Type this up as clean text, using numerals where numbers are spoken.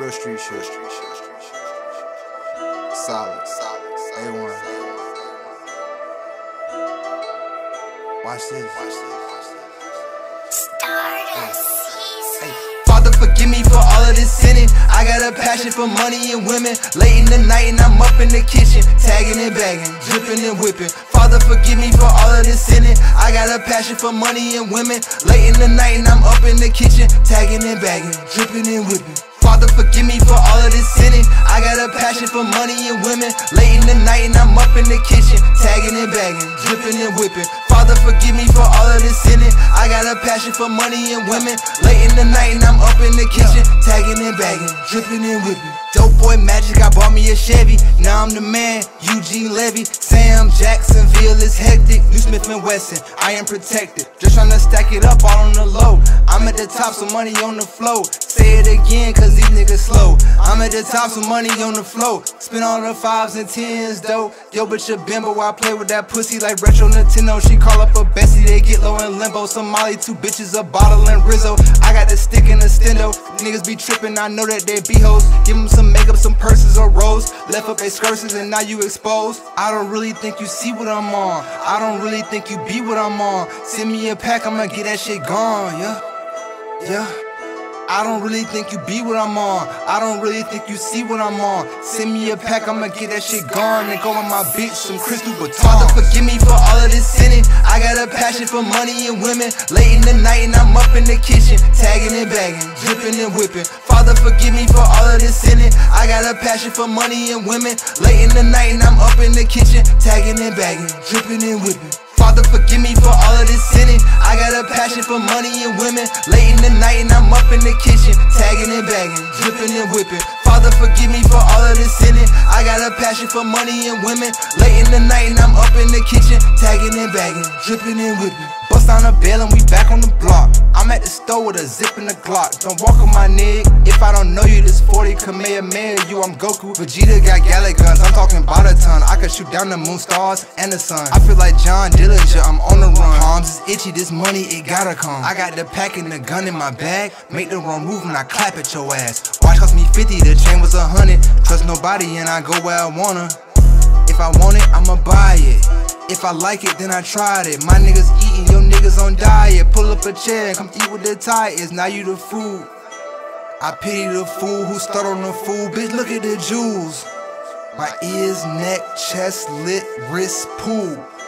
Real street shit. Solid. A1. Watch this. Hey, Father, forgive me for all of this sinning. I got a passion for money and women. Late in the night and I'm up in the kitchen, tagging and bagging, dripping and whipping. Father, forgive me for all of this sinning. I got a passion for money and women. Late in the night and I'm up in the kitchen, tagging and bagging, dripping and whipping. Father, forgive me for all of this sinning. I got a passion for money and women. Late in the night and I'm up in the kitchen, tagging and bagging, dripping and whipping. Father, forgive me for all of this sinning. I got a passion for money and women. Late in the night and I'm up in the kitchen, tagging and bagging, dripping and whipping. Dope boy magic, I bought me a Chevy. Now I'm the man, Eugene Levy. Sam Jacksonville is hectic. New Smith & Wesson, I am protected. Just tryna stack it up all on the low. I'm at the top, so money on the flow. Say it again, cause these niggas slow. I'm at the top, so money on the flow. Spend all the 5s and 10s though. Yo, but your bimbo, I play with that pussy like retro Nintendo. She call up a Bessie, they get low in limbo. Somali, 2 bitches, a bottle and Rizzo. I got the stick and the stendo. Niggas be tripping, I know that they be hoes. Give them some makeup, some purses or rolls. Left up excursions and now you exposed. I don't really think you see what I'm on. I don't really think you be what I'm on. Send me a pack, I'ma get that shit gone, yeah. I don't really think you be what I'm on. I don't really think you see what I'm on. Send me a pack, I'ma get that shit gone. And go with my bitch, some crystal batons. Father, forgive me for all of this sinning. I got a passion for money and women. Late in the night and I'm up in the kitchen, tagging and bagging, dripping and whipping. Father, forgive me for all of this sinning. I got a passion for money and women. Late in the night and I'm up in the kitchen, tagging and bagging, dripping and whipping. Father, forgive me for all of this sinning. I got a passion for money and women. Late in the night and I'm up in the kitchen, tagging and bagging, dripping and whipping. Father, forgive me for all of this sinning. I got a passion for money and women. Late in the night and I'm up in the kitchen, tagging and bagging, dripping and whipping. Bust on a bail and we back on the block. I'm at the store with a zip and a Glock. Don't walk on my nig. If I don't know you, this 40 Kamehameha you, I'm Goku. Vegeta got Galick guns, I'm talking about a ton. I could shoot down the moon, stars, and the sun. I feel like John Dillinger, I'm on the run. Palms is itchy, this money, it gotta come. I got the pack and the gun in my bag. Make the wrong move and I clap at your ass. Watch cost me 50, the chain was 100. Trust nobody and I go where I wanna. If I want it, I'ma buy it. If I like it, then I tried it. My niggas eating, your niggas on diet. Pull up a chair and come eat with the Titans. Now you the fool. I pity the fool who start on the fool. Bitch, look at the jewels. My ears, neck, chest, lip, wrist, pool.